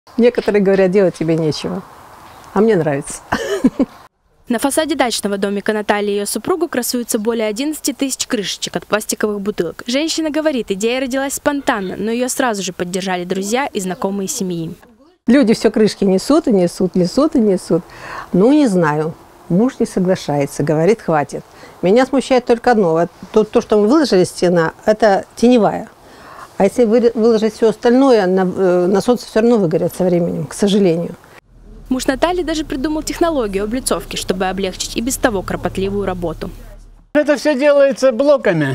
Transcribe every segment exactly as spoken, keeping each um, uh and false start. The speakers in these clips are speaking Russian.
Некоторые говорят, делать тебе нечего, а мне нравится. На фасаде дачного домика Натальи и ее супругу красуются более одиннадцати тысяч крышечек от пластиковых бутылок. Женщина говорит, идея родилась спонтанно, но ее сразу же поддержали друзья и знакомые семьи. Люди все крышки несут и несут, несут и несут. Ну, не знаю. Муж не соглашается, говорит, хватит. Меня смущает только одно. То, то что мы выложили стена, это теневая. А если выложить все остальное, на, на солнце все равно выгорят со временем, к сожалению. Муж Натальи даже придумал технологию облицовки, чтобы облегчить и без того кропотливую работу. Это все делается блоками,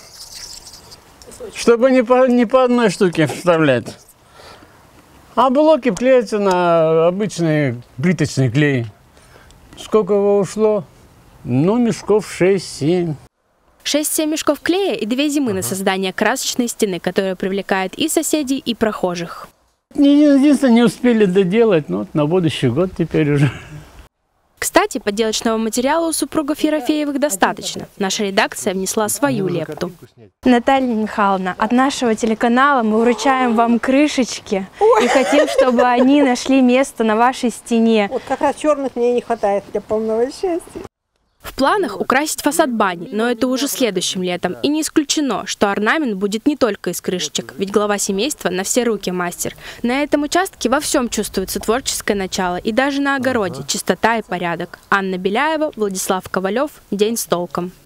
чтобы не по, не по одной штуке вставлять. А блоки клеятся на обычный плиточный клей. Сколько его ушло? Ну, мешков шесть-семь. шесть-семь мешков клея и две зимы на создание красочной стены, которая привлекает и соседей, и прохожих. Единственное, не успели доделать, но на будущий год теперь уже. Кстати, подделочного материала у супругов Ерофеевых достаточно. Наша редакция внесла свою лепту. Наталья Михайловна, от нашего телеканала мы вручаем вам крышечки. Ой. И хотим, чтобы они нашли место на вашей стене. Вот как раз черных мне не хватает для полного счастья. В планах украсить фасад бани, но это уже следующим летом. И не исключено, что орнамент будет не только из крышечек, ведь глава семейства на все руки мастер. На этом участке во всем чувствуется творческое начало, и даже на огороде чистота и порядок. Анна Беляева, Владислав Ковалев. День с толком.